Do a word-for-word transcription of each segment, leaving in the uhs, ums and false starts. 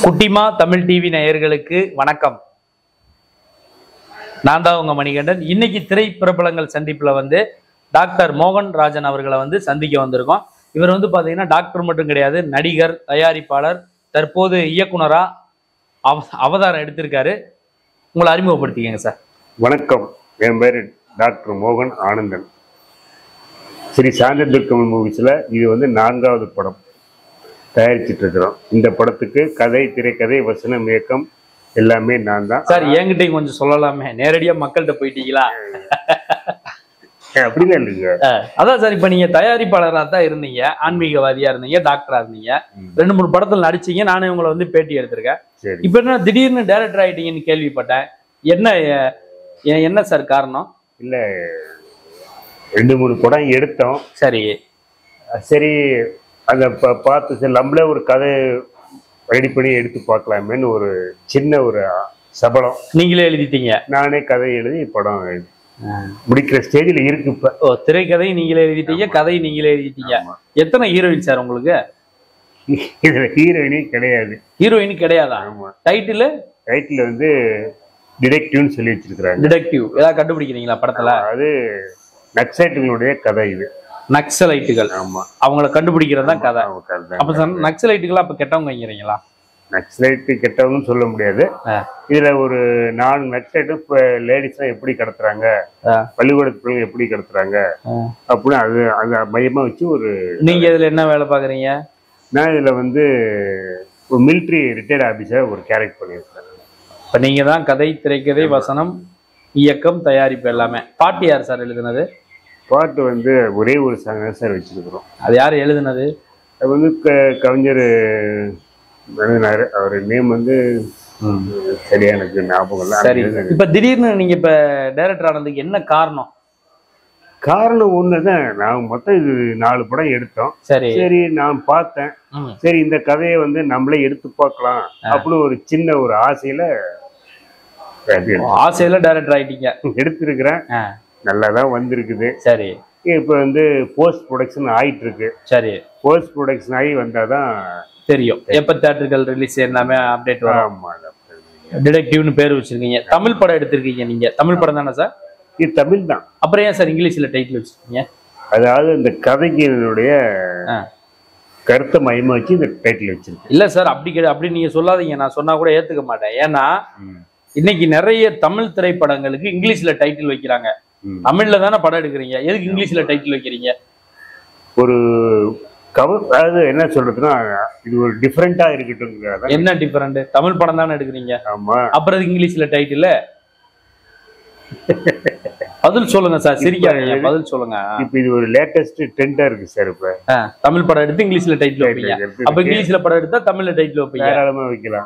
குட்டிமா தமிழ் டிவி நேயர்களுக்கு வணக்கம். நான் தான் உங்க மணிகண்டன். இன்னைக்கு திரை பிரபலங்கள் சந்திப்புல வந்து டாக்டர் மோகன் ராஜன் அவர்களை வந்து சந்திக்க வந்திருக்கோம். இவர் வந்து பாத்தீங்கன்னா டாக்டர் மட்டும் கிடையாது, நடிகர், தயாரிப்பாளர், தற்போது இயக்குனரா அவ அவதாரம் எடுத்திருக்காரு. உங்களை அறிமுகப்படுத்திக்கங்க சார். வணக்கம், என் பேர் டாக்டர் மோகன் ஆனந்தன். ஸ்ரீ சாந்ததுர்க்கம் மூவிஸ்ல இது வந்து நான்காவது படம் தயாரிச்சுட்டு இருக்கிறோம். இந்த படத்துக்கு கதை, திரைக்கதை, வசனம், இயக்கம் எல்லாமே நான் தான். சார் என்கிட்ட கொஞ்சம் சொல்லலாமே, நேரடியா மக்கள்கிட்ட போயிட்டீங்களா? அப்படிதான் இல்லைங்க. அதான் சார், இப்ப நீங்க தயாரிப்பாளராக தான் இருந்தீங்க, ஆன்மீகவாதியா இருந்தீங்க, டாக்டரா இருந்தீங்க, ரெண்டு மூணு படத்துல நடிச்சீங்க. நானே உங்களை வந்து பேட்டி எடுத்திருக்கேன். இப்ப என்ன திடீர்னு டைரக்டர் ஆயிட்டீங்கன்னு கேள்விப்பட்டேன். என்ன என்ன சார் காரணம்? இல்ல, ரெண்டு மூணு படம் எடுத்தோம். சரி சரி அதை பார்த்து சரி நம்மளே ஒரு கதை ரெடி பண்ணி எடுத்து பார்க்கலாமேன்னு ஒரு சின்ன ஒரு சபலம். நீங்களே எழுதிட்டீங்க? நானே கதை எழுதி படம் முடிக்கிற ஸ்டேஜில் இருக்கு இப்ப. ஓ, திரைக்கதை நீங்களே எழுதிட்டீங்க, கதை நீங்களே எழுதிட்டீங்க. எத்தனை ஹீரோயின் சார் உங்களுக்கு? இதுல ஹீரோயினே கிடையாது. ஹீரோயின் கிடையாதா? டைட்டில் டைட்டில் வந்து டிடெக்டிவ்னு சொல்லி வச்சிருக்கிறாங்க. டிடெக்டிவ் ஏதாவது கண்டுபிடிக்கிறீங்களா படத்துல? அது நக்சலைட்டுகளுடைய கதை. இது நக்சலைட்டுகள். ஆமா, அவங்கள கண்டுபிடிக்கிறது தான் கதை. அப்ப அப்ப நக்சலைட்டுகள் அப்ப கெட்டவங்கிறீங்களா? நக்சலைட்டு கெட்டவங்கன்னு சொல்ல முடியாது. இதுல ஒரு நாலு நக்சலைட்டு இப்ப லேடிஸ் எப்படி கடத்துறாங்க, பள்ளிக்கூடத்துல எப்படி கடத்துறாங்க அப்படின்னு அது அந்த மையமா வச்சு ஒரு. நீங்க இதுல என்ன வேலை பாக்குறீங்க? நான் இதுல வந்து ஒரு மிலிட்ரி ரிட்டையர்ட் ஆபீசர் ஒரு கேரக்டர் பண்ணியிருக்கேன். இப்ப நீங்க தான் கதை, திரைக்கதை, வசனம், இயக்கம், தயாரிப்பு எல்லாமே. பாட்டு யார் சார் எழுதுனது? பாட்டு வந்து ஒரே ஒரு சாங் சார் வச்சிருக்கிறோம். அது யார் எழுதுனது? அது வந்து கவிஞர் எழுதினாரு. அவர் நேம் வந்து சரியா எனக்கு ஞாபகம் இல்லை. சரி, இப்ப திடீர்னு நீங்க இப்ப டைரக்டர் ஆனதுக்கு என்ன காரணம்? காரணம் ஒண்ணுதான், நான் மொத்தம் இது நாலு படம் எடுத்தோம். சரி சரி நான் பார்த்தேன், சரி இந்த கதையை வந்து நம்மளே எடுத்து பார்க்கலாம் அப்படின்னு ஒரு சின்ன ஒரு ஆசையில ஆசையில டைரக்டர் ஆயிட்டீங்க. எடுத்திருக்கிறேன். நல்லாதான் வந்திருக்குது. சரி, இப்ப வந்து போஸ்ட் ப்ரொடக்ஷன் ஆயிட்டு இருக்கு. சரி, போஸ்ட் ப்ரொடக்ஷன் ஆகி வந்தாதான் தெரியும் எப்ப தியேட்டர்கள் ரிலீஸ் எல்லாமே அப்டேட் வரும். டிடெக்டிவ்னு பேர் வச்சிருக்கீங்க. தமிழ் படம் எடுத்திருக்கீங்க நீங்க. தமிழ் படம் தானே சார்? இது தமிழ் தான். அப்புறம் ஏன் சார் இங்கிலீஷ்ல டைட்டில் வச்சிருக்கீங்க? அதாவது இந்த கதைக்கு கருத்தை மையமா வச்சு இந்த டைட்டில் வச்சிருக்கேன். இல்ல சார், அப்படி கிடையாது. அப்படி நீங்க சொல்லாதீங்க, நான் சொன்னா கூட ஏத்துக்க மாட்டேன். ஏன்னா இன்னைக்கு நிறைய தமிழ் திரைப்படங்களுக்கு இங்கிலீஷ்ல டைட்டில் வைக்கிறாங்க. தமிழ்ல தானே படம் எடுக்கிறீங்க, எதுக்கு இங்கிலீஷ்ல டைட்டில் வைக்கிறீங்க? ஒரு கவர், அதாவது என்ன சொல்றதுன்னா இது ஒரு டிஃபரெண்டா இருக்கட்டும். என்ன டிஃபரெண்ட்? தமிழ் படம் தானே எடுக்கிறீங்க. ஆமா, அப்புறம் இங்கிலீஷ்ல டைட்டில். பதில் சொல்லுங்க சார், சிரிக்காதீங்க, பதில் சொல்லுங்க. இப்ப இது ஒரு லேட்டஸ்ட் ட்ரெண்டா இருக்கு சார். இப்ப தமிழ் படம் எடுத்து இங்கிலீஷ்ல டைட்டில் வைப்பீங்க. அப்ப இங்கிலீஷ்ல படம் எடுத்தா தமிழ்ல டைட்டில் வைப்பீங்க. தாராளமா வைக்கலாம்.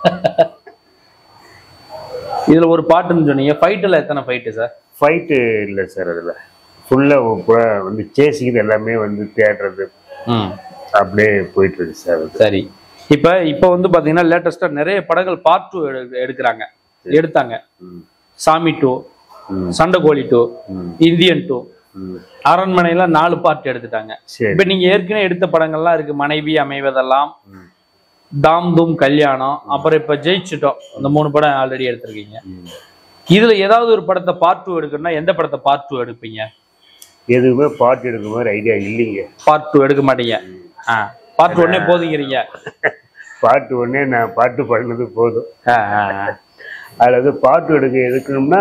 இதுல ஒரு பாட்டுன்னு சொன்னீங்க. ஃபைட்ல எத்தனை ஃபைட்டு சார்? ஃபைட்டு இல்லை சார், அதுல ஃபுல்லா வந்து சேசிங் எல்லாமே வந்து தேடுறது அப்படியே போயிட்டு இருக்கு சார். சரி, இப்ப இப்ப வந்து பாத்தீங்கன்னா லேட்டஸ்டா நிறைய படங்கள் பார்ட் டூ எடுக்கிறாங்க, எடுத்தாங்க. Saamy two, Sandakozhi two, Indian two, அரண்மனையில நாலு பார்ட் எடுத்துட்டாங்க. இப்ப நீங்க ஏற்கனவே எடுத்த படங்கள்லாம் இருக்கு, மனைவி அமைவதெல்லாம், தாம் தூம் கல்யாணம், அப்புறம் இப்ப ஜெயிச்சிட்டோம். இந்த மூணு படம் ஆல்ரெடி எடுத்திருக்கீங்க. இதுல ஏதாவது ஒரு படத்தை பார்ட் டூ எடுக்கணும்னா எந்த படத்தை பார்ட் டூ எடுப்பீங்க? எதுவுமே பார்ட் எடுக்க மாதிரி ஐடியா இல்லைங்க. பார்ட் டூ எடுக்க மாட்டீங்க. பார்ட் ஒன்னே போதுங்கிறீங்க. பார்ட் ஒன்னே நான் பாட்டு பண்ணது போதும். அதுல வந்து பாட்டு எடுக்க எடுக்கணும்னா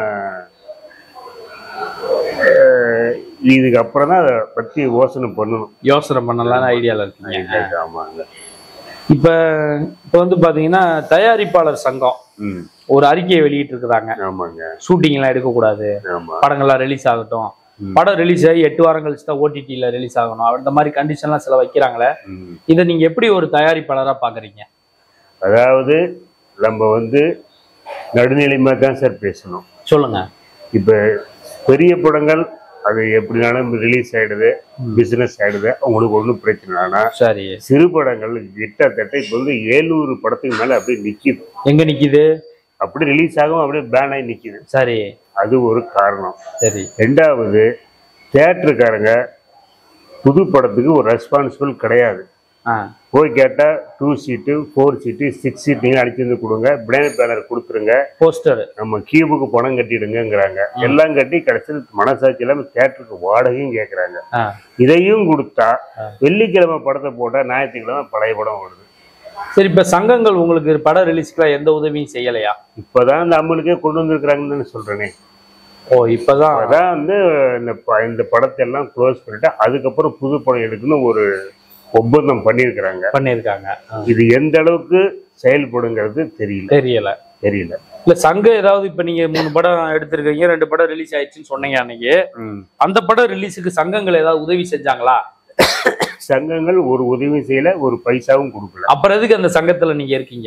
இதுக்கு அப்புறம் தான் அதை பத்தி யோசனை பண்ணணும். யோசனை பண்ணலாம் ஐடியால இருக்கீங்க. ஆமாங்க. இப்ப இப்ப வந்து பாத்தீங்கன்னா தயாரிப்பாளர் சங்கம் ஒரு அறிக்கையை வெளியிட்டு இருக்கிறாங்க. ஆமாங்க. ஷூட்டிங் எல்லாம் எடுக்க கூடாது, படங்கள்லாம் ரிலீஸ் ஆகட்டும், படம் ரிலீஸ் ஆகி எட்டு வாரம் கழிச்சு தான் ஓடிடில ரிலீஸ் ஆகணும், அந்த மாதிரி கண்டிஷன் எல்லாம் சில வைக்கிறாங்களே. இதை நீங்க எப்படி ஒரு தயாரிப்பாளரா பாக்குறீங்க? அதாவது நம்ம வந்து நடுநிலைமா தான் சார் பேசணும். சொல்லுங்க. இப்ப பெரிய படங்கள் அது எப்படினாலும் ரிலீஸ் ஆயிடுது, பிசினஸ் ஆயிடுது, அவங்களுக்கு ஒன்றும் பிரச்சனை. ஆனா சரி, சிறு படங்கள் கிட்டத்தட்ட இப்ப வந்து ஏழுநூறு படத்துக்கு மேல அப்படியே நிக்குது. எங்க நிக்குது? அப்படி ரிலீஸ் ஆகும், அப்படியே பேன் ஆகி நிக்குது. சரி, அது ஒரு காரணம். சரி, ரெண்டாவது தியேட்டருக்காரங்க புது படத்துக்கு ஒரு ரெஸ்பான்சிபிள் கிடையாது. போய் கேட்டா two seat four seat six seat நீங்க அடிச்சு வந்து கொடுங்க, பிளேன் பேனர் கொடுத்துருங்க, போஸ்டர் நம்ம கியூபுக்கு பணம் கட்டிடுங்கிறாங்க. எல்லாம் கட்டி கடைசியில் மனசாட்சி இல்லாம தியேட்டருக்கு வாடகையும் கேட்கறாங்க. இதையும் கொடுத்தா வெள்ளிக்கிழமை படத்தை போட்டா ஞாயிற்றுக்கிழமை பழைய படம் வருது. சரி, இப்ப சங்கங்கள் உங்களுக்கு படம் ரிலீஸ்க்குலாம் எந்த உதவியும் செய்யலையா? இப்பதான் இந்த அம்மனுக்கே கொண்டு வந்திருக்கிறாங்கன்னு சொல்றேனே. ஓ, இப்பதான் அதான் வந்து இந்த படத்தை எல்லாம் க்ளோஸ் பண்ணிட்டு அதுக்கப்புறம் புது படம் எடுக்கணும் ஒரு ஒப்பந்தம் பண்ணியிருக்கிறாங்க பண்ணியிருக்காங்க. இது எந்த அளவுக்கு செயல்படுங்கிறது தெரியல தெரியல தெரியல இல்ல சங்கம் ஏதாவது இப்ப நீங்க மூணு படம் எடுத்திருக்கீங்க, ரெண்டு படம் ரிலீஸ் ஆயிடுச்சுன்னு சொன்னீங்க அன்னைக்கு. அந்த படம் ரிலீஸுக்கு சங்கங்கள் ஏதாவது உதவி செஞ்சாங்களா? சங்கங்கள் ஒரு உதவி செய்யல, ஒரு பைசாவும் கொடுக்கல. அப்புறம் எதுக்கு அந்த சங்கத்துல நீங்க இருக்கீங்க?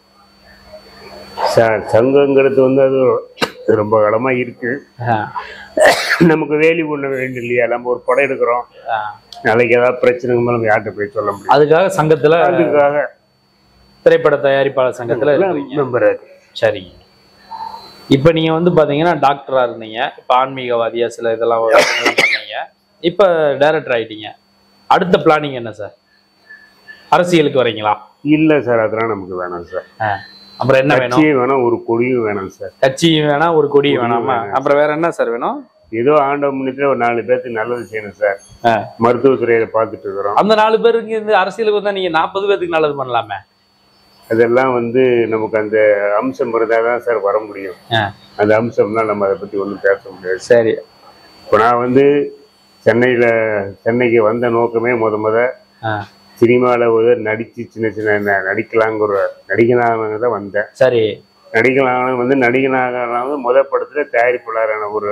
சங்கங்கிறது வந்து அது ரொம்ப காலமா இருக்கு. நமக்கு வேலி ஒண்ணு வேண்டிய இல்லையா? நம்ம ஒரு படம் எடுக்கிறோம், நாளைக்கு ஏதாவது பிரச்சனை நம்ம யார்கிட்ட போய் சொல்ல முடியும். அதுக்காக சங்கத்துல அதுக்காக திரைப்பட தயாரிப்பாளர் சங்கத்துல மெம்பர். சரி, இப்ப நீங்க வந்து பாத்தீங்கன்னா டாக்டரா இருந்தீங்க, இப்ப ஆன்மீகவாதியா சில இதெல்லாம் பண்ணீங்க, இப்ப டைரக்டர் ஆயிட்டீங்க. அடுத்த பிளானிங் என்ன சார்? அரசியலுக்கு வரீங்களா? இல்ல சார், அதெல்லாம் நமக்கு வேணாம் சார். அப்புறம் என்ன வேணும்? வேணாம், ஒரு கொடியும் வேணாம் சார். கட்சியும் வேணாம், ஒரு கொடியும் வேணாமா? அப்புறம் வேற என்ன சார் வேணும்? ஏதோ ஆண்ட முன்னத்துல ஒரு நாலு பேருக்கு நல்லது செய்யணும் சார். மருத்துவத்துறையில பாத்துட்டு இருக்கிறோம். அந்த நாலு பேருக்கு இந்த அரசியலுக்கு வந்தா நீங்க நாற்பது பேருக்கு நல்லது பண்ணலாமே. அதெல்லாம் வந்து நமக்கு அந்த அம்சம் இருந்தாதான் சார் வர முடியும். அந்த அம்சம்லாம் நம்ம அதை பத்தி ஒன்றும் பேச முடியாது. சரி, இப்போ நான் வந்து சென்னையில சென்னைக்கு வந்த நோக்கமே முத முத சினிமாவில் ஒரு நடிச்சு சின்ன சின்ன நடிக்கலாங்கிற நடிகனாக தான் வந்தேன். சரி, நடிகனாக வந்து நடிகனாக முத படத்துல தயாரிப்பாளரான ஒரு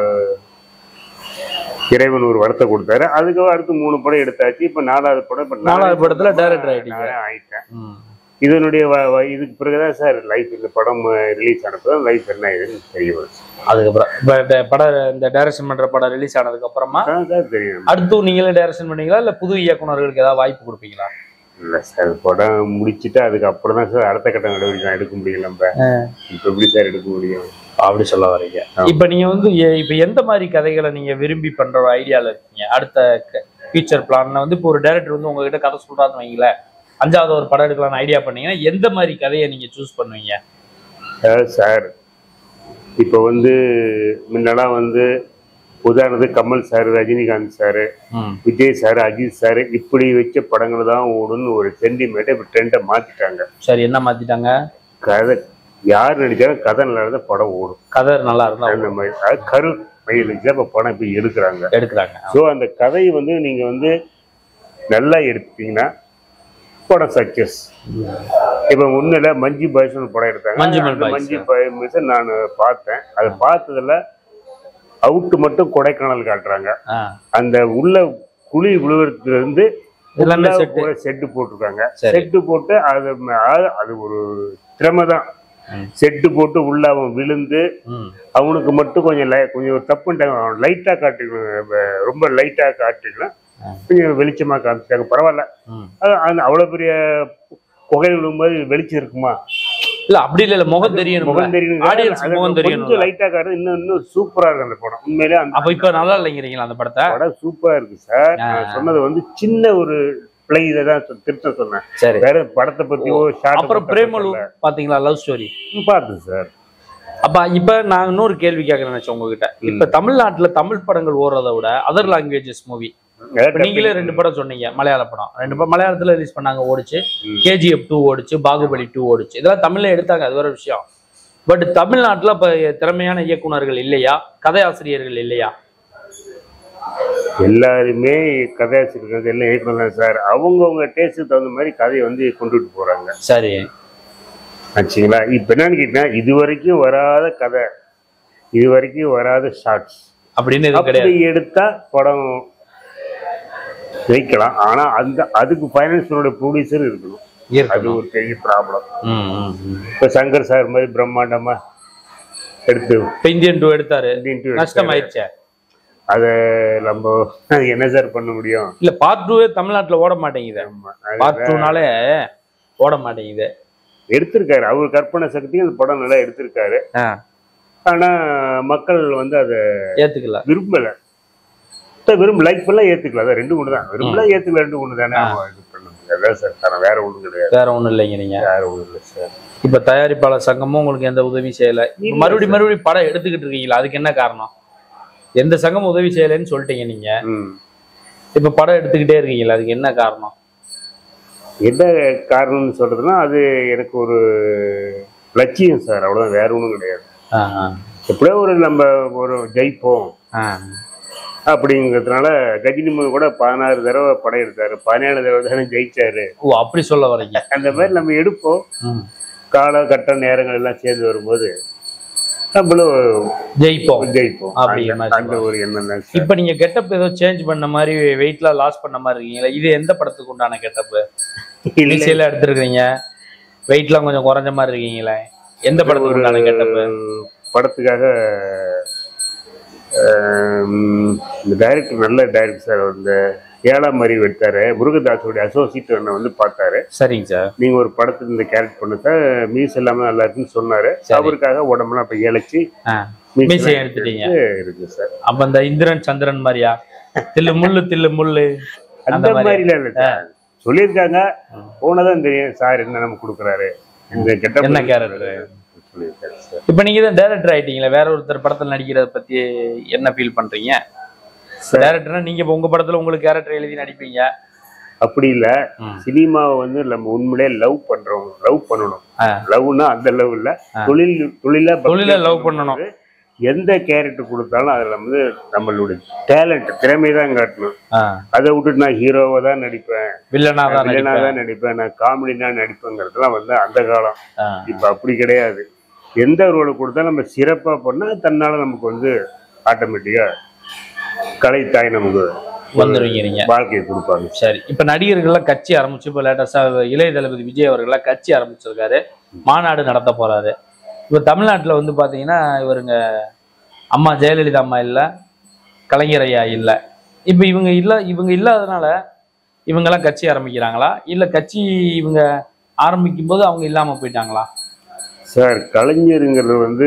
இறைவன் ஒரு வரத்தை கொடுத்தாரு. அதுக்கு அடுத்து மூணு படம் எடுத்தாச்சு. இப்ப நாலாவது படம் இப்ப நாலாவது படத்துல டைரக்டர் ஆயிட்டேன். இதனுடைய இதுக்கு பிறகுதான் சார் லைஃப், இந்த படம் ரிலீஸ் ஆனப்பதான் லைஃப் என்ன ஆயிடுன்னு தெரிய வருது. அதுக்கப்புறம் படம் இந்த டைரக்ஷன் பண்ற படம் ரிலீஸ் ஆனதுக்கு அப்புறமா சார் தெரியும். அடுத்து நீங்களே டைரக்ஷன் பண்ணீங்களா இல்ல புது இயக்குநர்களுக்கு ஏதாவது வாய்ப்பு கொடுப்பீங்களா? இல்ல சார், படம் முடிச்சுட்டு அதுக்கப்புறம் தான் சார் அடுத்த கட்ட நடவடிக்கை எடுக்க முடியும். நம்ம இப்ப எப்படி சார் எடுக்க முடியும்? அப்படி சொல்ல வரீங்க. இப்ப நீங்க வந்து இப்ப எந்த மாதிரி கதைகளை நீங்க விரும்பி பண்ற ஒரு ஐடியால இருக்கீங்க? அடுத்த ஃபியூச்சர் பிளான்ல வந்து இப்போ ஒரு டைரக்டர் வந்து உங்ககிட்ட கதை சொல்றாருன்னு வைங்களேன், அஞ்சாவது ஒரு படம் எடுக்கலாம்னு ஐடியா பண்ணீங்கன்னா எந்த மாதிரி கதையை நீங்க சூஸ் பண்ணுவீங்க? சார் இப்போ வந்து முன்னெல்லாம் வந்து உதாரணத்துக்கு Kamal sir, Rajinikanth sir, Vijay sir, Ajith sir இப்படி வச்ச படங்கள் தான் ஓடுன்னு ஒரு சென்டிமீட்டர் இப்போ ட்ரெண்டை மாத்திட்டாங்க. சரி, என்ன மாத்திட்டாங்க? கதை யார் நடிச்சாலும் கதை நல்லா இருந்தா படம் ஓடும். கதை நல்லா இருந்தா அந்த மாதிரி அது கரு மயிலுக்கு இப்போ படம் இப்போ எடுக்கிறாங்க எடுக்கிறாங்க ஸோ அந்த கதையை வந்து நீங்க வந்து நல்லா எடுத்தீங்கன்னா படம் சக்சஸ். இப்ப முன்னில மஞ்சு பாய்ஸ் படம் எடுத்தாங்க. மஞ்சு பாய்ஸ் நான் பார்த்தேன். அதை பார்த்ததுல அவுட்டு மட்டும் கொடைக்கானல் காட்டுறாங்க. அந்த உள்ள குழி விழுவதுல இருந்து செட்டு போட்டிருக்காங்க. செட்டு போட்டு அது அது ஒரு திறமை தான். செட்டு போட்டு உள்ள அவன் விழுந்து அவனுக்கு மட்டும் கொஞ்சம் கொஞ்சம் தப்புட்டாங்க. லைட்டா காட்டிக்கணும், ரொம்ப லைட்டா காட்டிக்கலாம், கொஞ்சம் வெளிச்சமா காமிச்சிட்டாங்க. பரவாயில்ல, அவ்வளவு பெரிய புகை விழும்போது வெளிச்சம் இருக்குமா? இல்ல அப்படி இல்ல, முகம் தெரியணும், முகம் தெரியணும், கொஞ்சம் லைட்டா காட்டு. இன்னும் இன்னும் சூப்பரா இருக்கு அந்த படம் உண்மையிலே. அப்ப இப்ப நல்லா இல்லைங்கிறீங்களா? அந்த படத்தை படம் சூப்பரா இருக்கு சார். நான் சொன்னது வந்து சின்ன ஒரு பிளே இதான் திருத்த சொன்னேன். சரி, வேற படத்தை பத்தியோ ஷார்ட். அப்புறம் பிரேமலு பாத்தீங்களா? லவ் ஸ்டோரி பார்த்தேன் சார். அப்ப இப்ப நான் இன்னொரு கேள்வி கேட்கறேன் நினைச்சேன் உங்ககிட்ட. இப்ப தமிழ்நாட்டுல தமிழ் படங்கள் ஓடுறதை விட அதர் லாங்குவேஜஸ் மூவி, நீங்களே ரெண்டு படம் சொன்னீங்க, மலையாள படம் ரெண்டு படம் மலையாளத்துல ரிலீஸ் பண்ணாங்க, ஓடிச்சு. கேஜிஎஃப் டூ ஓடிச்சு, பாகுபலி டூ ஓடிச்சு. இதெல்லாம் தமிழ்ல எடுத்தாங்க, அது வேற விஷயம். பட் தமிழ்நாட்டுல இப்ப திறமையான இயக்குனர்கள் இல்லையா? கதையாசிரியர்கள் இல்லையா? எல்லாருமே கதையாசிரியர்கள் எல்லாம் இயக்குனர் சார். அவங்கவுங்க டேஸ்ட்டுக்கு தகுந்த மாதிரி கதையை வந்து கொண்டுட்டு போறாங்க. சரி ஆச்சுங்களா? இப்ப என்னன்னு கேட்டீங்கன்னா, இது வரைக்கும் வராத கதை, இது வரைக்கும் வராத ஷார்ட்ஸ் அப்படின்னு எடுத்தா படம் வைக்கலாம். ஆனா அந்த அதுக்கு ஃபைனான்ஸோட ப்ரொடியூசர் இருக்கணும். அது ஒரு பெரிய ப்ராப்ளம். இப்ப சங்கர் சார் மாதிரி பிரம்மாண்டமா எடுத்து இந்தியன் டூ எடுத்தாரு, நஷ்டம் ஆயிடுச்சு. அத நம்ம என்ன சார் பண்ண முடியும்? இல்ல பார்ட் டூவே தமிழ்நாட்டுல ஓட மாட்டேங்குது. பார்ட் டூனாலே ஓட மாட்டேங்குது. எடுத்திருக்காரு அவர் கற்பனை சக்தி, அந்த படம் நல்லா எடுத்திருக்காரு. ஆனா மக்கள் வந்து அதை ஏத்துக்கல, விரும்பல. விரும்ப லைக் பண்ணலாம், ஏத்துக்கல. அதான் ரெண்டு ஒண்ணு தான். விரும்பல, ஏத்துக்கல, ரெண்டு ஒண்ணு தானே. இது பண்ணணும். அதான் சார் காரணம், வேற ஒண்ணும் கிடையாது. வேற ஒண்ணும் இல்லைங்க நீங்க. வேற ஒண்ணும் இல்லை சார். இப்ப தயாரிப்பாளர் சங்கமும் உங்களுக்கு எந்த உதவி செய்யல. மறுபடியும் மறுபடியும் படம் எடுத்துக்கிட்டு இருக்கீங்களா? அதுக்கு என்ன காரணம்? எந்த சங்கமும் உதவி செய்யலைன்னு சொல்லிட்டீங்க நீங்க. இப்ப படம் எடுத்துக்கிட்டே இருக்கீங்களா? அதுக்கு என்ன காரணம்? என்ன காரணம்னு சொல்றதுன்னா, அது எனக்கு ஒரு லட்சியம் சார், அவ்வளவுதான், வேற ஒண்ணும் கிடையாது. எப்படியோ ஒரு நம்ம ஒரு ஜெயிப்போம் அப்படிங்கிறதுனால கஜினி கூட பதினாறு தடவை படம் எடுத்தாரு, பதினேழு தடவை தானே ஜெயிச்சாரு. ஓ, அப்படி சொல்ல வரீங்க. அந்த மாதிரி நம்ம எடுப்போம். காலகட்ட நேரங்கள் எல்லாம் சேர்ந்து வரும்போது நம்மளும் ஜெயிப்போம் ஜெயிப்போம் அந்த ஒரு எண்ணம் தான். இப்ப நீங்க கெட்டப் ஏதோ சேஞ்ச் பண்ண மாதிரி, வெயிட்லாம் லாஸ் பண்ண மாதிரி இருக்கீங்களா? இது எந்த படத்துக்கு உண்டான கெட்டப்? இனிஷியலா எடுத்துருக்கீங்க, வெயிட்லாம் கொஞ்சம் குறைஞ்ச மாதிரி இருக்கீங்களே, எந்த படத்துக்கு உண்டான கெட்டப்? படத்துக்காக இந்த டைரக்டர் நல்ல டைரக்டர் சார், இந்த ஏழாம் அறிவு எடுத்தாரு, முருகதாஸோடைய அசோசியேட் வந்து பார்த்தாரு. சரிங்க சார், நீங்க ஒரு படத்துக்கு இந்த கேரக்டர் பண்ணுங்க, மீஸ் எல்லாமே நல்லா இருக்குன்னு சொன்னாரு. அவருக்காக உடம்புலாம் இப்ப இழைச்சி மீசை எடுத்துட்டீங்க இருக்கு சார். அப்ப இந்த இந்திரன் சந்திரன் மாதிரியா, தில்லு முள்ளு தில்லு முள்ளு அந்த மாதிரி இல்ல சொல்லியிருக்காங்க. போனதான் தெரியும் சார் என்ன நம்ம கொடுக்குறாரு, இந்த கெட்ட என்ன கேரக்டர். இப்ப நீங்க தான் டைரக்டர் ஆயிட்டீங்களா, வேற ஒருத்தர் படத்துல நடிக்கிறத பத்தி என்ன ஃபீல் பண்றீங்க? டைரக்டர்னா நீங்க இப்ப உங்க படத்துல உங்களுக்கு கேரக்டர் எழுதி நடிப்பீங்க. அப்படி இல்ல, சினிமாவை வந்து நம்ம உண்மையிலே லவ் பண்றோம், லவ் பண்ணணும். லவ்னா அந்த லவ் இல்ல, தொழில் தொழில தொழில லவ் பண்ணணும். எந்த கேரக்டர் கொடுத்தாலும் அதுல வந்து நம்மளுடைய டேலண்ட் திறமை தான் காட்டணும். அதை விட்டுட்டு நான் ஹீரோவா தான் நடிப்பேன், வில்லனா தான் நடிப்பேன், நான் காமெடி தான் நடிப்பேங்கிறதுலாம் வந்து அந்த காலம். இப்ப அப்படி கிடையாது. எந்த ரோலை கொடுத்தாலும் நம்ம சிறப்பா பண்ணா தன்னால நமக்கு வந்து ஆட்டோமேட்டிக்கா கலைத்தாய் நமக்கு வந்துருவீங்க, வாழ்க்கையை கொடுப்பாங்க. சரி, இப்ப நடிகர்கள்லாம் கட்சி ஆரம்பிச்சு, இப்ப லேட்டஸ்டா இளைய தளபதி விஜய் அவர்கள்லாம் கட்சி ஆரம்பிச்சிருக்காரு, மாநாடு நடத்த போறாரு. இப்ப தமிழ்நாட்டுல வந்து பாத்தீங்கன்னா இவருங்க அம்மா ஜெயலலிதா அம்மா இல்ல, கலைஞர் ஐயா இல்ல. இப்ப இவங்க இல்ல, இவங்க இல்லாதனால இவங்கெல்லாம் கட்சி ஆரம்பிக்கிறாங்களா, இல்ல கட்சி இவங்க ஆரம்பிக்கும் போது அவங்க இல்லாம போயிட்டாங்களா? சார், கலைஞருங்கிறது வந்து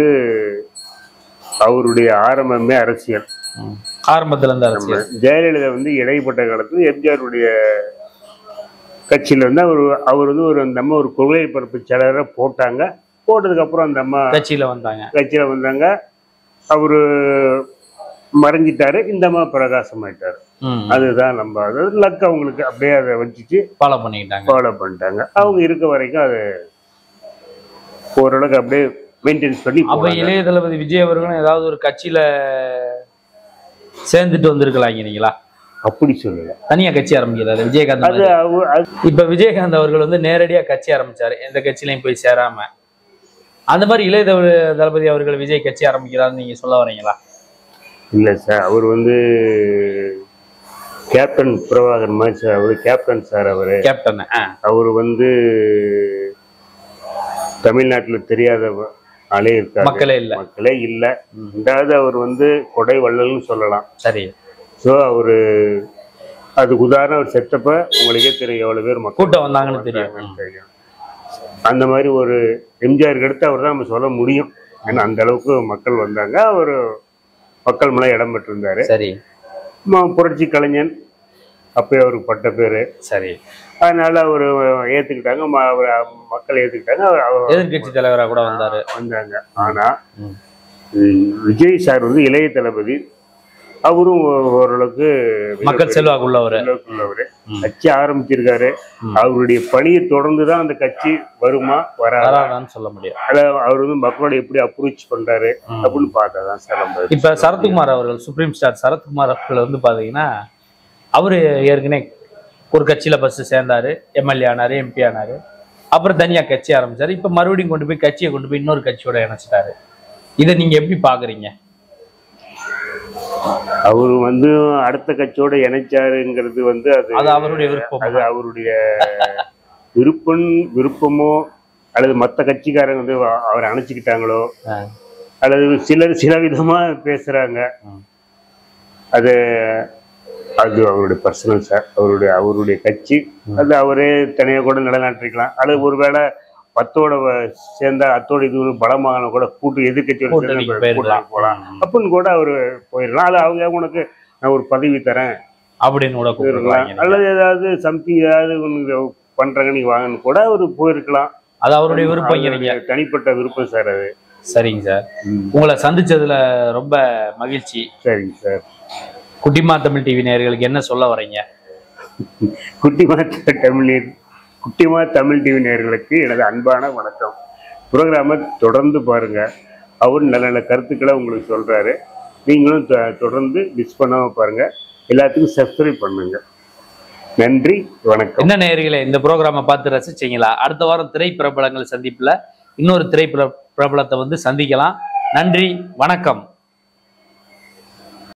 அவருடைய ஆரம்பமே அரசியல், ஆரம்பத்துல இருந்து அரசியல். ஜெயலலிதா வந்து இடைப்பட்ட காலத்துல எம்ஜிஆருடைய கட்சியில வந்து அவர் அவர் வந்து ஒரு அந்த அம்மா ஒரு கொள்கை பரப்பு செயலரை போட்டாங்க. போட்டதுக்கு அப்புறம் அந்த அம்மா கட்சியில வந்தாங்க கட்சியில வந்தாங்க அவரு மறைஞ்சிட்டாரு, இந்த அம்மா பிரகாசம் ஆயிட்டாரு. அதுதான் நம்ம அதாவது லக் அவங்களுக்கு அப்படியே அதை வச்சுட்டு ஃபாலோ பண்ணிக்கிட்டாங்க ஃபாலோ பண்ணிட்டாங்க. அவங்க இருக்க வரைக்கும் அது ஓரளவுக்கு அப்படியே மெயின்டைன் பண்ணி. அப்ப இளைய தளபதி விஜய் அவர்களும் ஏதாவது ஒரு கட்சியில சேர்ந்துட்டு வந்திருக்கலாம் நீங்களா? அப்படி சொல்லல, தனியா கட்சி ஆரம்பிக்கிறாரு விஜயகாந்த். இப்ப விஜயகாந்த் அவர்கள் வந்து நேரடியா கட்சி ஆரம்பிச்சாரு, எந்த கட்சியிலையும் போய் சேராம. அந்த மாதிரி இளைய தளபதி அவர்கள் விஜய் கட்சி ஆரம்பிக்கிறாருன்னு நீங்க சொல்ல வரீங்களா? இல்ல சார், அவர் வந்து கேப்டன் பிரபாகர் மாதிரி சார், அவரு கேப்டன் சார், அவரு கேப்டன். அவரு வந்து தமிழ்நாட்டுல தெரியாத ஆளே இருக்காரு, மக்களே இல்ல மக்களே இல்ல. ரெண்டாவது அவர் வந்து கொடை வள்ளல்னு சொல்லலாம். சரி, ஸோ அவரு அதுக்கு உதாரணம் அவர் செத்தப்ப உங்களுக்கே தெரியும் எவ்வளவு பேர் மக்கள் கூட்டம் வந்தாங்கன்னு தெரியும். தெரியும். அந்த மாதிரி ஒரு எம்ஜிஆருக்கு அடுத்து அவர் தான் நம்ம சொல்ல முடியும். ஏன்னா அந்த அளவுக்கு மக்கள் வந்தாங்க, அவர் மக்கள் மேல இடம் பெற்றிருந்தாரு. சரி, புரட்சி கலைஞன் அப்பயே அவருக்கு பட்ட பேரு. சரி, அதனால அவரு ஏத்துக்கிட்டாங்க, மக்கள் ஏத்துக்கிட்டாங்க, எதிர்கட்சி தலைவராக கூட வந்தாரு வந்தாங்க. ஆனா விஜய் சார் வந்து இளைய தளபதி, அவரும் ஓரளவுக்கு மக்கள் செல்வாக்கு உள்ளவரு, கட்சி ஆரம்பிச்சிருக்காரு. அவருடைய பணியை தொடர்ந்துதான் அந்த கட்சி வருமா வராதான்னு சொல்ல முடியும். அவர் வந்து மக்களோட எப்படி அப்ரோச் பண்றாரு அப்படின்னு பார்த்தாதான் சார். இப்ப சரத்குமார் அவர்கள், சுப்ரீம் ஸ்டார் சரத்குமார் அவர்கள் வந்து பாத்தீங்கன்னா அவரு ஏற்கனவே ஒரு கட்சியில ஃபர்ஸ்ட் சேர்ந்தாரு, எம்எல்ஏ ஆனாரு, எம்பி ஆனாரு, அப்புறம் தனியா கட்சி ஆரம்பிச்சாரு. இப்ப மறுபடியும் கொண்டு போய் கட்சியை கொண்டு போய் இன்னொரு கட்சியோட இணைச்சிட்டாரு. இதை நீங்க எப்படி பாக்குறீங்க? அவரு வந்து அடுத்த கட்சியோட இணைச்சாருங்கிறது வந்து அது அவருடைய விருப்பம், அது அவருடைய விருப்பம் விருப்பமோ அல்லது மற்ற கட்சிக்காரங்க வந்து அவரை அணைச்சிக்கிட்டாங்களோ அல்லது சிலர் சில விதமா பேசுறாங்க, அது அது அவருடைய பர்சனல் சார். அவருடைய அவருடைய கட்சி, அது அவரே தனியாக கூட நிலைநாட்டிருக்கலாம். அல்லது ஒருவேளை பத்தோட சேர்ந்தா அத்தோட இது ஒரு பலமான கூட கூட்டு எதிர்கட்சியோட சேர்ந்து போகலாம் அப்படின்னு கூட அவரு போயிடலாம். அது அவங்க உனக்கு நான் ஒரு பதவி தரேன், அப்படின்னு கூட கூப்பிடுறாங்க. அல்லது ஏதாவது சம்திங் ஏதாவது ஒன்று பண்றாங்க நீங்க வாங்கன்னு கூட அவரு போயிருக்கலாம். அது அவருடைய விருப்பம், நீங்க தனிப்பட்ட விருப்பம் சார் அது. சரிங்க சார், உங்களை சந்திச்சதுல ரொம்ப மகிழ்ச்சி. சரிங்க சார். குட்டிமா தமிழ் டிவி நேயர்களுக்கு என்ன சொல்ல வரீங்க? குட்டிமா தமிழ் குட்டிமா தமிழ் டிவி நேயர்களுக்கு எனது அன்பான வணக்கம். ப்ரோக்ராமை தொடர்ந்து பாருங்க, அவர் நல்ல நல்ல கருத்துக்களை உங்களுக்கு சொல்றாரு. நீங்களும் தொடர்ந்து மிஸ் பண்ணாம பாருங்க. எல்லாத்துக்கும் சப்ஸ்கிரைப் பண்ணுங்க. நன்றி, வணக்கம். என்ன நேயர்களே, இந்த ப்ரோக்ராமை பார்த்து ரசிச்சீங்களா? அடுத்த வாரம் திரை பிரபலங்கள் சந்திப்புல இன்னொரு திரை பிரபலத்தை வந்து சந்திக்கலாம். நன்றி, வணக்கம்.